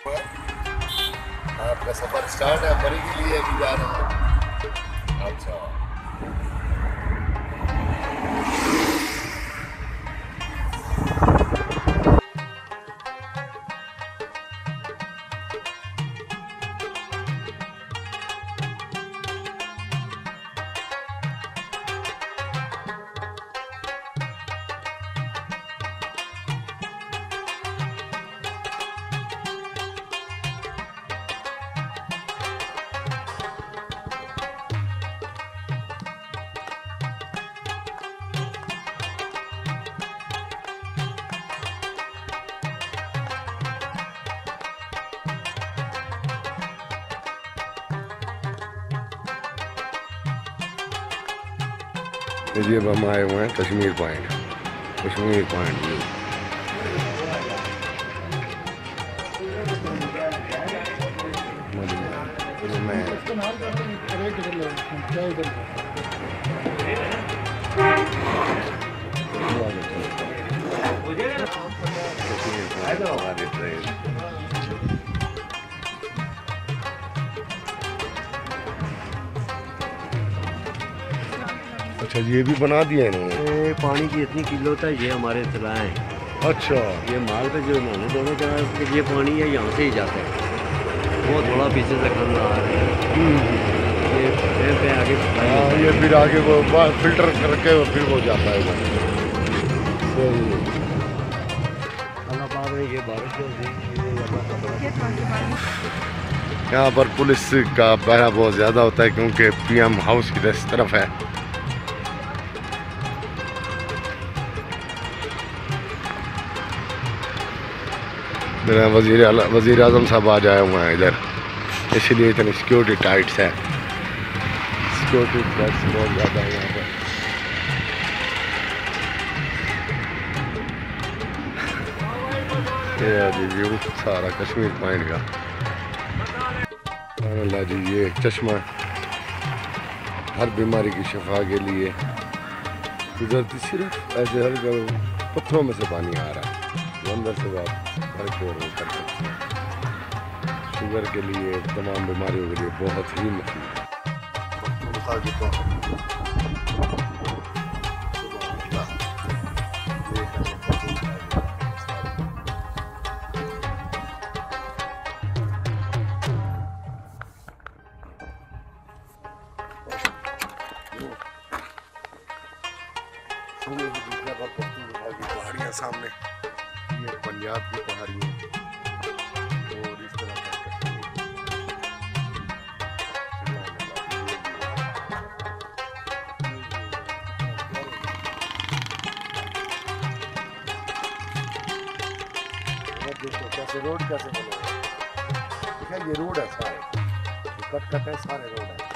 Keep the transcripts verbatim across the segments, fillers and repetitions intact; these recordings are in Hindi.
आपका सफर स्टार्ट है, मरी के लिए भी जा रहे हैं। अच्छा, ये अब हम आए हुए हैं Kashmir point. Kashmir point view अच्छा, ये भी बना दिया इन्होंने। पानी की इतनी किल्लत है, ये हमारे तलाएं हैं। अच्छा, ये माल पे जो उन्होंने दोनों तरफ ये पानी है, यहाँ से ही जाता है। वो थोड़ा पीछे से खंड आ रहा है, ये पे, पे आगे हाँ, ये फिर आगे वो फिल्टर करके फिर वो जाता है। अल्लाह पाक ने ये बारिश जो दी, यहाँ पर पुलिस का पहरा बहुत ज़्यादा होता है क्योंकि पीएम हाउस की तरफ है। मेरा वजीर वजीर आज़म साहब आज आए हुए हैं इधर, इसलिए इतनी सिक्योरिटी टाइट्स है। सिक्योरिटी टाइट्स बहुत ज़्यादा है यहाँ पर। ये जी व्यू सारा कश्मीर पॉइंट का। अल्लाह जी, ये चश्मा हर बीमारी की शिफा के लिए कुदरती, सिर्फ ऐसे हल्का पत्थरों में से पानी आ रहा है, अंदर से आप भर के और कर सकते हैं। शुगर के लिए, तमाम बीमारियों के लिए बहुत ही मुफीद है। पहाड़ियाँ सामने, ये पंजाब की पहाड़ियाँ और इस तरह का देखो कैसे रोड कैसे बने हुए हैं। ठीक है, ये रोड है सारे, कट कट है, सारे रोड है।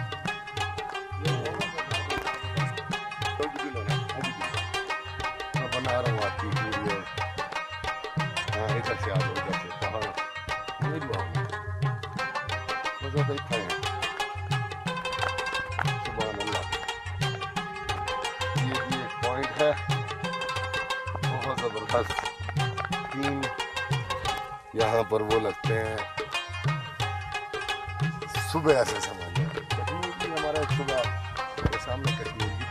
मैं बना रहा हूँ आपकी वीडियो। हाँ, इधर से आ जाओ, इधर से पहाड़ ये लो, मज़ा देखते हैं। सुभान अल्लाह, ये भी एक पॉइंट है बहुत ज़बरदस्त। तीन यहाँ पर वो लगते हैं सुबह, ऐसे समझ कश्मीर की हमारा सुबह के सामने कश्मीर की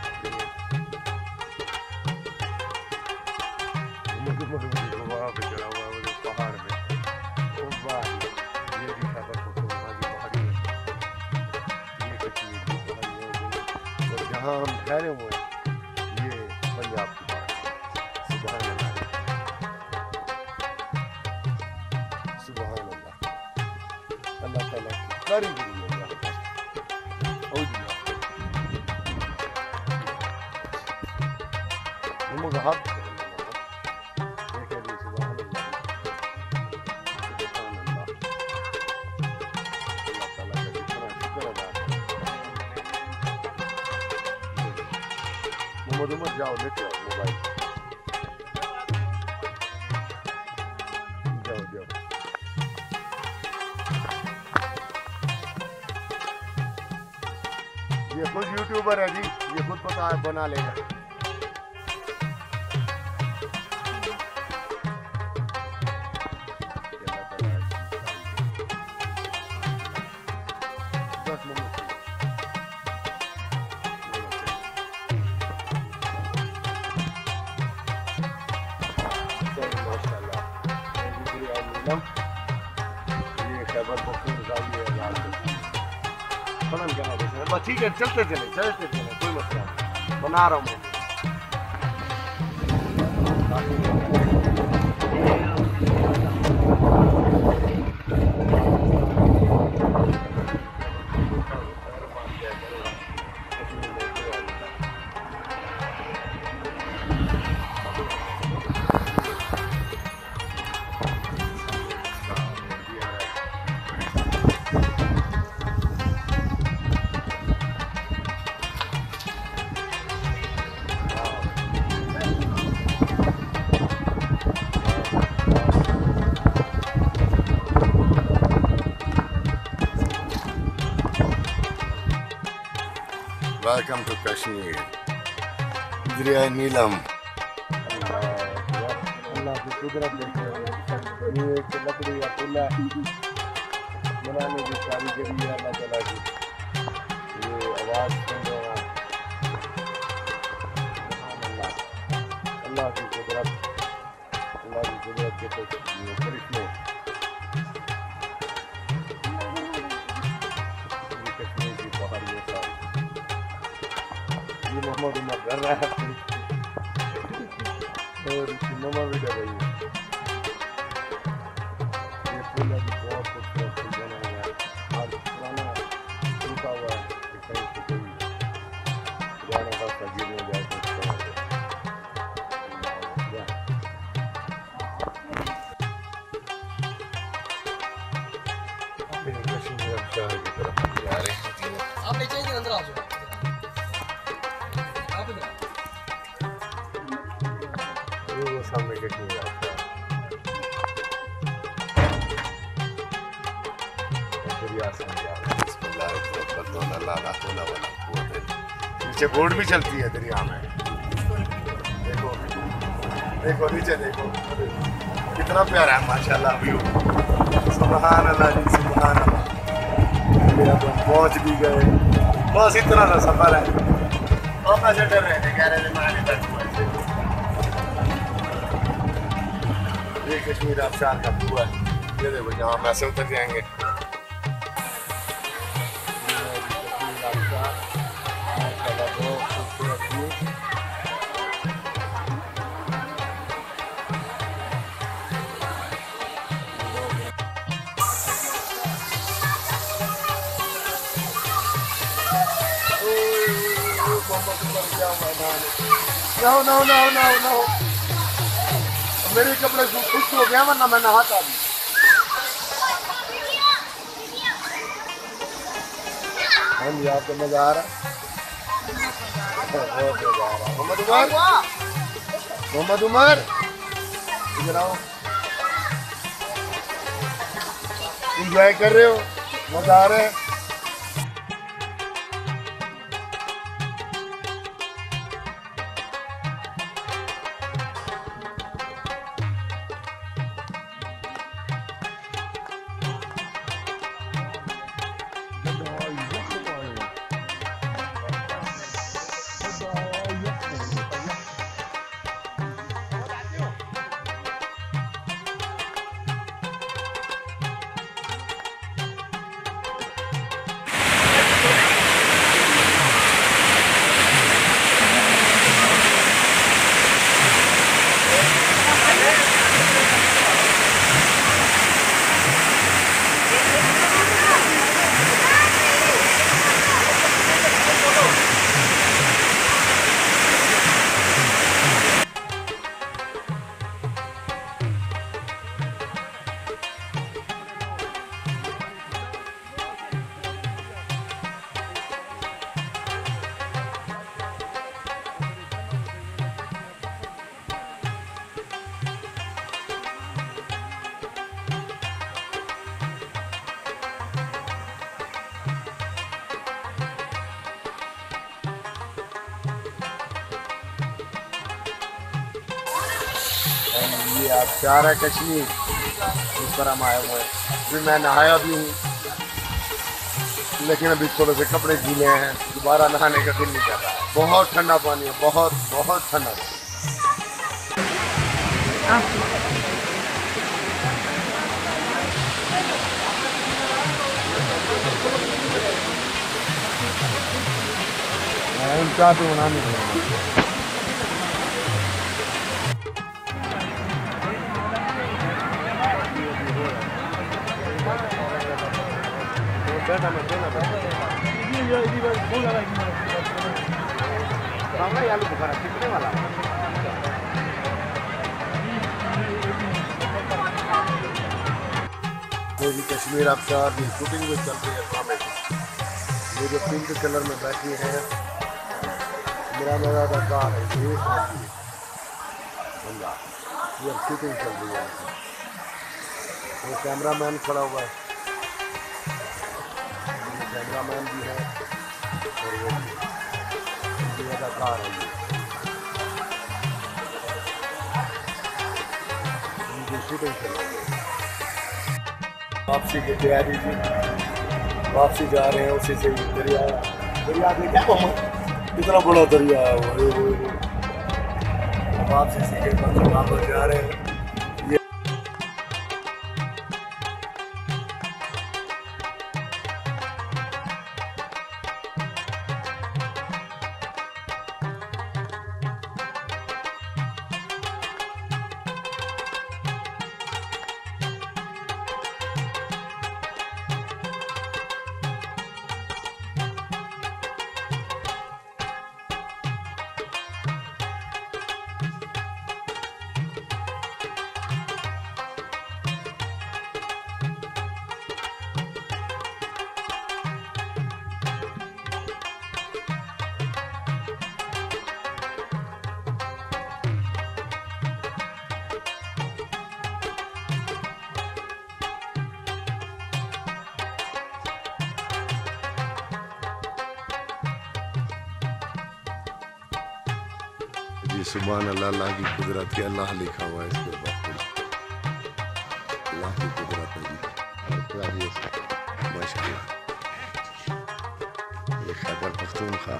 वहाँ पे चढ़ा हुआ है वो पहाड़ में, ये भी खबर पहाड़ी है, ये कश्मीर की पहाड़ी है। और जहाँ हम ठहरे हुए हैं ये पंजाब की पहाड़ी है। सुभान अल्लाह, सुभान अल्लाह, अल्लाह ताला की कारीगरी है। हम हाथ मोहम्मद जाओ, लेते आओ मोबाइल, जाओ जाओ। ये खुद यूट्यूबर है जी, ये खुद पता है, बना लेगा। ये खैबर पख्तूनख्वा ये आजाद फलन करना देते बस ठीक है चलते चले चलते चले कोई मसला नहीं बना रहा हूँ Welcome to Kashmir. दरिया नीलम। अल्लाह की कुदरत देखो। ये एक लकड़ी का पुल्ला बनाने की कारीगरी है अल्लाह ताला की। ये आवाज सुन रहे हैं। अल्लाह अल्लाह की कुदरत अल्लाह की कुदरत के तो ये करिश्मे। ये कश्मीर की पहाड़ियों का ये मोहम्मद उमर कर रहा है और इसकी मम्मा भी कर रही है। ये फूल अभी बहुत खूबसूरत फूल बना हुआ है आज पुराना रुका हुआ है कहीं से कोई पुराना रास्ता गिरने जाए तो कश्मीर शहर की तरफ जा रहे हैं। आप नीचे ही अंदर आ जाओ। वो सामने कश्मीर आता है नीचे बोट भी चलती है दरिया में। देखो देखो नीचे देखो कितना प्यारा है माशाल्लाह व्यू। सुभान अल्लाह जी सुभान अल्लाह। पहुंच भी गए बस इतना सा सफर है और मैं डर रहे थे कह रहे थे मैं तक ये कश्मीर आबशार का कुआं है। ये देखो जहाँ हम ऐसे उतर जाएंगे बहुत खूबसूरत view. No, no, no, no, no. मेरे कपड़े खुश हो गया वरना मैं नहाता भी। हाँ जी आपको मजा आ रहा है? बहुत मजा आ रहा है। मोहम्मद उमर मोहम्मद उमर इधर आओ। इंजॉय कर रहे हो? मजा आ रहा है? ये आप चार है कश्मीर जिस पर हम आए हुए हैं। अभी मैं नहाया भी हूँ लेकिन अभी थोड़े से कपड़े गीले हैं, दोबारा नहाने का दिल नहीं कर रहा है। बहुत ठंडा पानी है, बहुत बहुत ठंडा पानी। चाय तो बनानी है। बैठा मैं बैठा बैठा आलू बुखारा कितने वाला मेरी कश्मीर अफसार की शूटिंग भी चल रही है ड्रामे की। ये जो पिंक कलर में बैठी है मेरा मेरा कार है ये बंदा ये शूटिंग चल रही है। वो कैमरा मैन खड़ा हुआ है, कैमरा मैन भी है और वो मेरा कार है ये शूटिंग चल रही है। वापसी की तैयारी की, वापसी जा रहे हैं उसी से दरिया दरिया में क्या कहूँ कितना बड़ा दरिया है वो वापसी से वापस जा रहे हैं। ये सुभान अल्लाह, अल्लाह की कुदरत है, अल्लाह लिखा हुआ है इसके ऊपर, अल्लाह की कुदरत है जी। माशाअल्लाह ये खैबर पख्तूनख्वा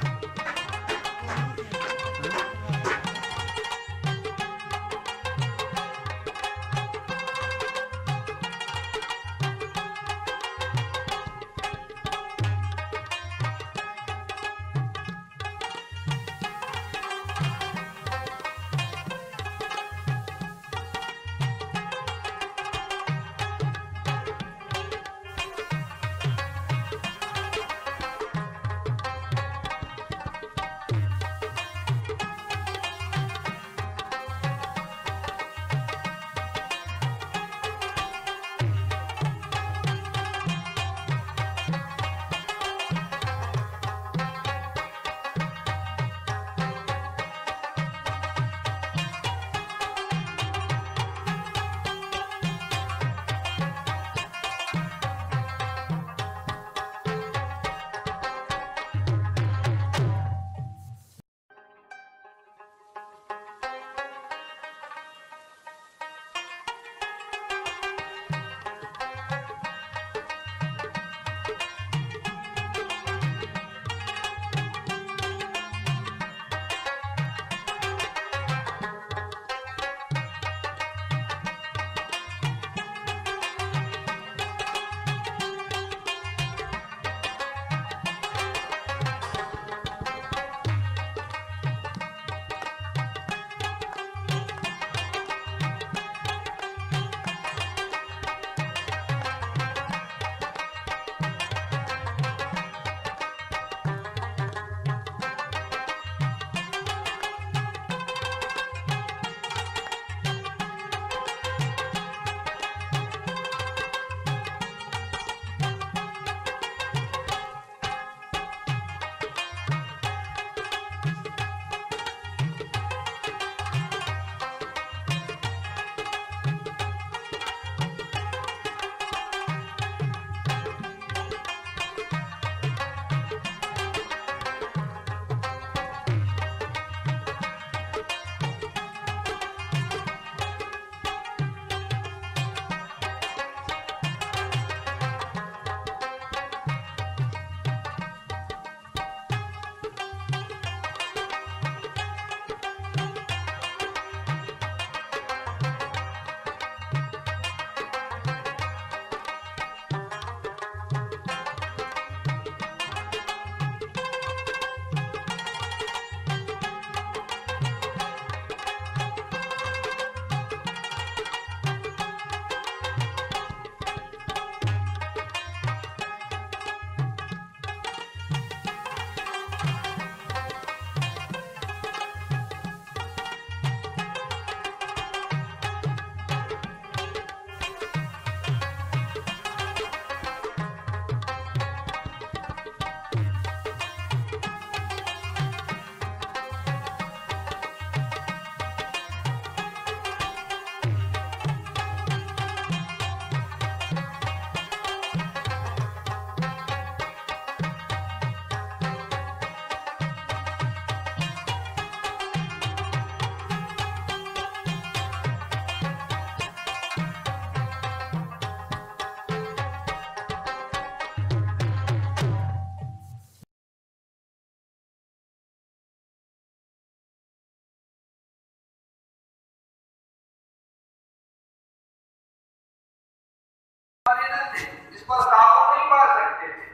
इस पर काबू नहीं पा सकते थे।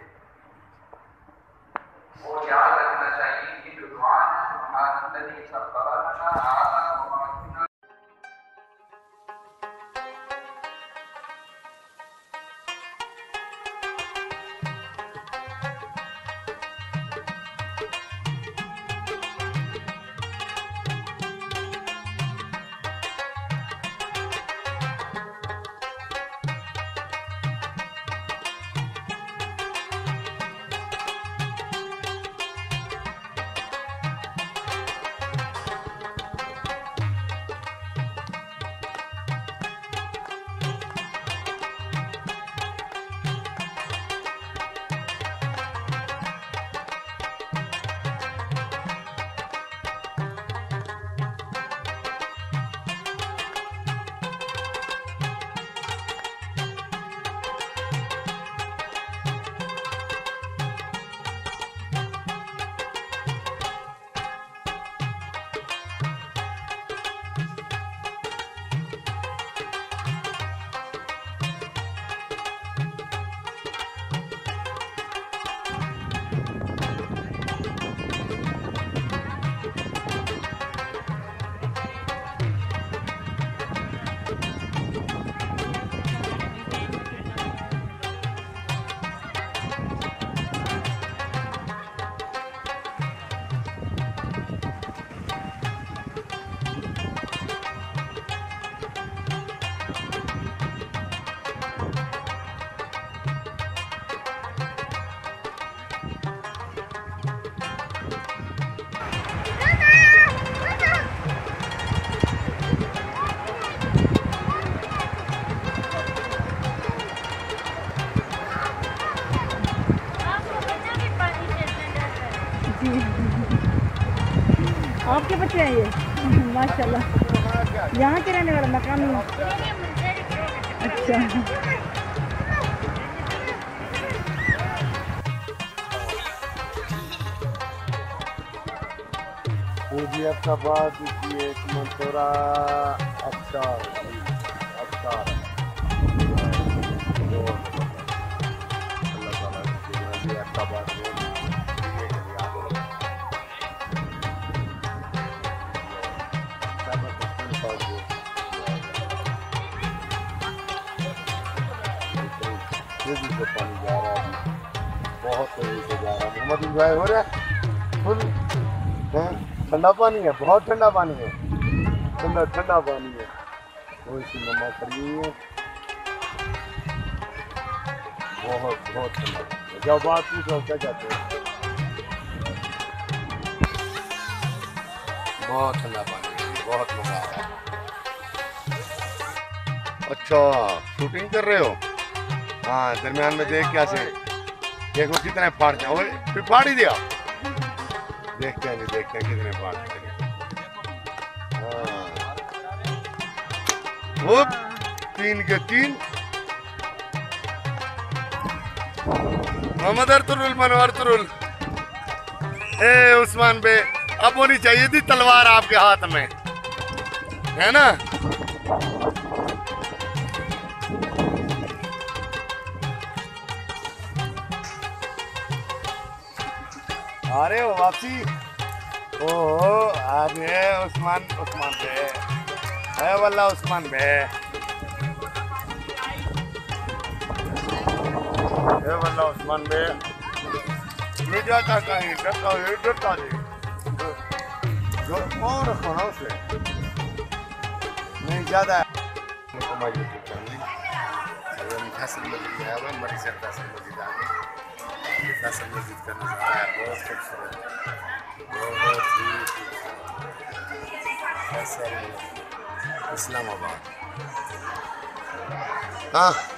और याद रखना चाहिए कि विद्वान सुभानअल्लाह सब तरह आला मुबारक। आपके बच्चे हैं ये माशाल्लाह। यहाँ के रहने वाला मकान में? अच्छा। पूजियत का बाद एक मंतोरा अच्छा अच्छा अल्लाह ताला की अच्छा बात है। तेजी से पानी जा रहा है, बहुत तेजी से जा रहा है। मोहम्मद इंजॉय हो रहा है फुल। ठंडा पानी है, बहुत ठंडा पानी है, ठंडा ठंडा पानी है। कोई सी मम्मा खड़ी हुई है, बहुत बहुत ठंडा पानी है। जब बात पूछो क्या कहते हैं, बहुत ठंडा पानी है, बहुत मजा आ रहा है। अच्छा शूटिंग कर रहे हो? हाँ, दरमियान में देख क्या से देखो कितने फाड़ जाए, फिर फाड़ ही दिया। देखते हैं नहीं देखते हैं कितने फाड़ हाँ वो तीन के तीन। मोहम्मद अर्तुरुल मनोहर तुरुल। ए उस्मान बे, अब होनी चाहिए थी तलवार आपके हाथ में, है ना? अरे वापसी। ओहो अरे उस्मान उस्मान बे, है वल्ला उस्मान बे, है वल्ला उस्मान बे। ये जाता कहीं डरता है, डरता है जो और खाना उसे नहीं ज्यादा है। हमारी यूट्यूब चैनल हम फैसल मस्जिद है, वो मरी से फैसल मस्जिद आ गई। फैसल मस्जिद का नज़ारा है बहुत खूबसूरत, बहुत ही फैसल इस्लामाबाद। हाँ